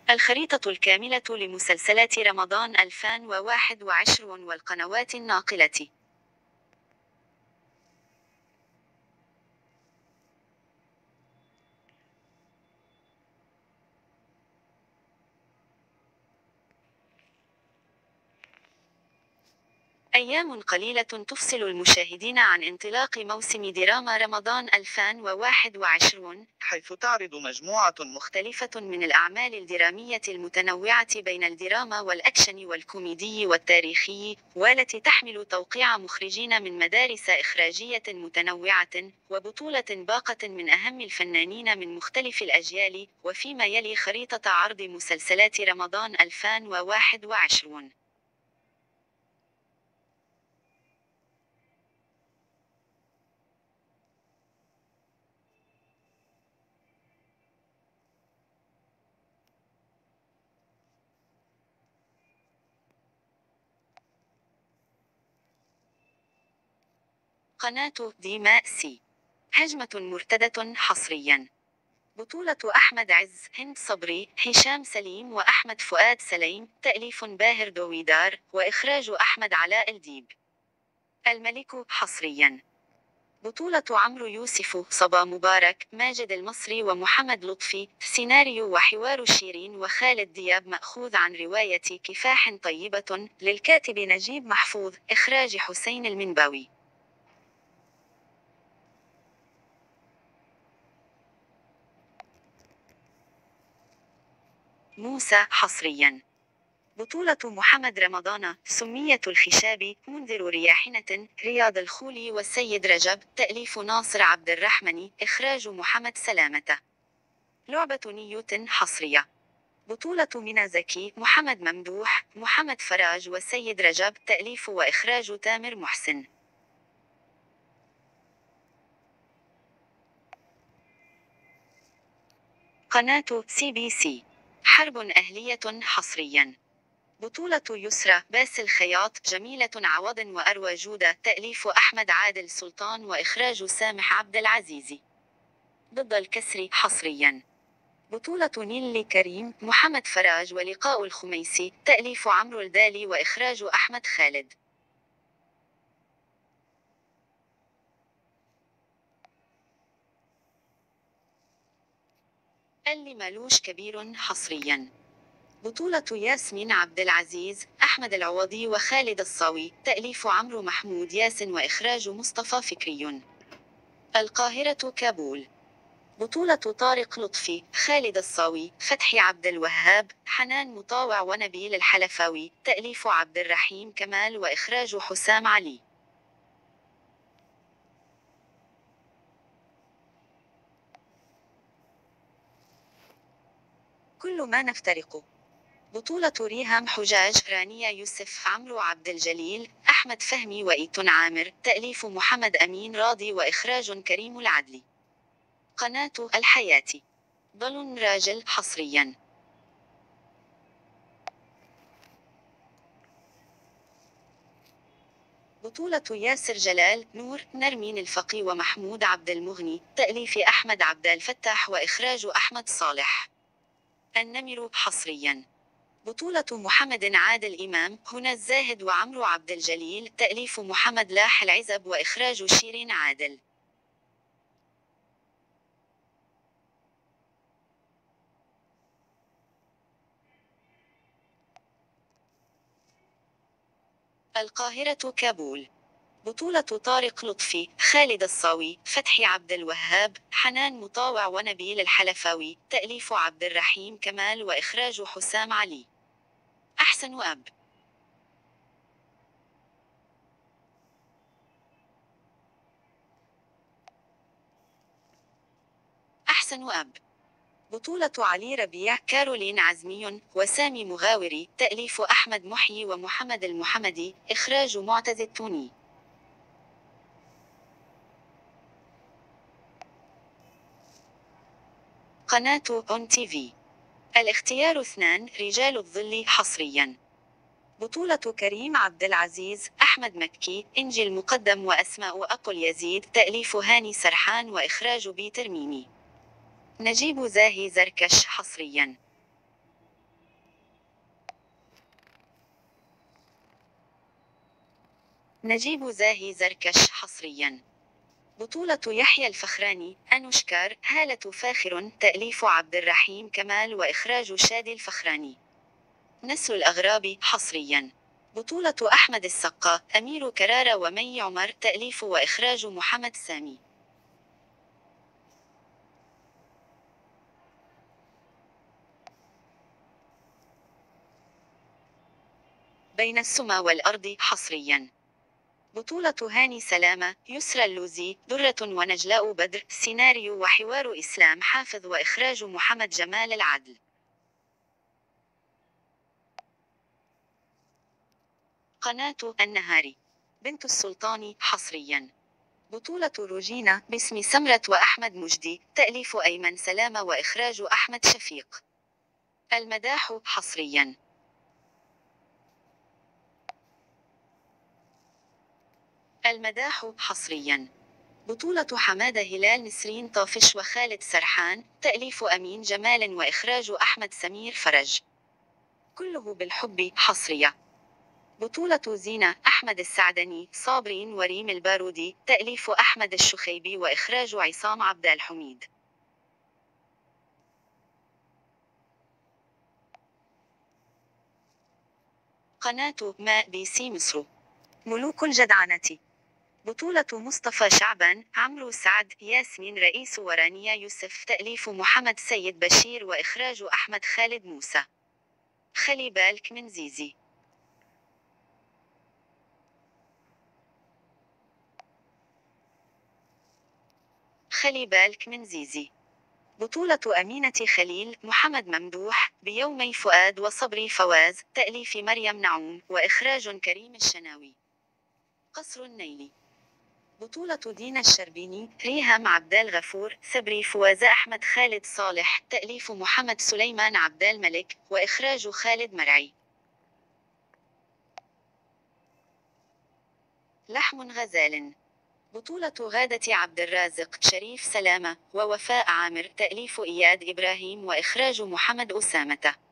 الخريطة الكاملة لمسلسلات رمضان 2021 والقنوات الناقلة. أيام قليلة تفصل المشاهدين عن انطلاق موسم دراما رمضان 2021، حيث تعرض مجموعة مختلفة من الأعمال الدرامية المتنوعة بين الدراما والأكشن والكوميدي والتاريخي، والتي تحمل توقيع مخرجين من مدارس إخراجية متنوعة، وبطولة باقة من أهم الفنانين من مختلف الأجيال. وفيما يلي خريطة عرض مسلسلات رمضان 2021. قناة ديماء سي. هجمة مرتدة حصريا. بطولة أحمد عز، هند صبري، هشام سليم وأحمد فؤاد سليم، تأليف باهر دويدار، وإخراج أحمد علاء الديب. الملك حصريا. بطولة عمرو يوسف، صبا مبارك، ماجد المصري ومحمد لطفي، سيناريو وحوار شيرين وخالد دياب مأخوذ عن رواية كفاح طيبة للكاتب نجيب محفوظ، إخراج حسين المنباوي. موسى حصريا. بطولة محمد رمضان، سمية الخشابي، منذر رياحنة، رياض الخولي والسيد رجب، تأليف ناصر عبد الرحمن، إخراج محمد سلامة. لعبة نيوتن حصرية. بطولة منى زكي، محمد ممدوح، محمد فراج والسيد رجب، تأليف وإخراج تامر محسن. قناة سي بي سي. حرب أهلية حصريا. بطولة يسرى، باسل خياط، جميلة عوض وأروى جودة، تأليف أحمد عادل سلطان وإخراج سامح عبد العزيز. ضد الكسر حصريا. بطولة نيلي كريم، محمد فراج ولقاء الخميسي، تأليف عمرو الدالي وإخراج أحمد خالد. اللي مالوش كبير حصريا. بطولة ياسمين عبد العزيز، أحمد العوضي وخالد الصاوي، تأليف عمرو محمود ياسن وإخراج مصطفى فكري. القاهرة كابول. بطولة طارق لطفي، خالد الصاوي، فتحي عبد الوهاب، حنان مطاوع ونبيل الحلفاوي، تأليف عبد الرحيم كمال وإخراج حسام علي. كل ما نفترق. بطولة ريهام حجاج، رانيا يوسف، عمرو عبد الجليل، أحمد فهمي وإيتن عامر، تأليف محمد أمين راضي وإخراج كريم العدلي. قناة الحياة. ضل راجل حصريا. بطولة ياسر جلال، نور، نرمين الفقي ومحمود عبد المغني، تأليف أحمد عبد الفتاح وإخراج أحمد صالح. النمر حصريا. بطولة محمد عادل إمام، هنا الزاهد وعمرو عبد الجليل، تأليف محمد لاح العزب وإخراج شيرين عادل. القاهرة كابول. بطولة طارق لطفي، خالد الصاوي، فتحي عبد الوهاب، حنان مطاوع ونبيل الحلفاوي، تأليف عبد الرحيم كمال وإخراج حسام علي. أحسن أب. أحسن أب. بطولة علي ربيع، كارولين عزمي، وسامي مغاوري، تأليف أحمد محيي ومحمد المحمدي، إخراج معتز التوني. قناة أون تي في. الاختيار 2، رجال الظل حصريا. بطولة كريم عبد العزيز، أحمد مكي، إنجي المقدم وأسماء أبو اليزيد، تأليف هاني سرحان وإخراج بيتر ميمي. نجيب زاهي زركش حصريا. نجيب زاهي زركش حصريا. بطولة يحيى الفخراني، أنوشكار، هالة فاخر، تأليف عبد الرحيم كمال وإخراج شادي الفخراني. نسر الأغراب حصريا. بطولة أحمد السقا، أمير كرارة ومي عمر، تأليف وإخراج محمد سامي. بين السما والأرض حصريا. بطولة هاني سلامة، يسرى اللوزي، درة ونجلاء بدر، سيناريو وحوار إسلام حافظ وإخراج محمد جمال العدل. قناة النهاري. بنت السلطان حصريا. بطولة روجينا باسم سمرة وأحمد مجدي، تأليف أيمن سلامة وإخراج أحمد شفيق. المداح حصريا. المداح حصريا. بطولة حمادة هلال، نسرين طافش وخالد سرحان، تأليف أمين جمال وإخراج أحمد سمير فرج. كله بالحب حصرية. بطولة زينة، أحمد السعدني، صابرين وريم البارودي، تأليف أحمد الشخيبي وإخراج عصام عبد الحميد. قناة ما بي سي مصر. ملوك الجدعنة. بطولة مصطفى شعبان، عمرو سعد، ياسمين رئيس ورانيا يوسف، تأليف محمد سيد بشير وإخراج أحمد خالد موسى. خلي بالك من زيزي. خلي بالك من زيزي. بطولة أمينة خليل، محمد ممدوح، بيومي فؤاد وصبري فواز، تأليف مريم نعوم وإخراج كريم الشناوي. قصر النيل. بطولة دينا الشربيني، ريهام عبد الغفور، صبري فواز، أحمد خالد صالح، تأليف محمد سليمان عبد الملك وإخراج خالد مرعي. لحم غزال. بطولة غادة عبد الرازق، شريف سلامة، ووفاء عامر، تأليف إياد إبراهيم وإخراج محمد أسامة.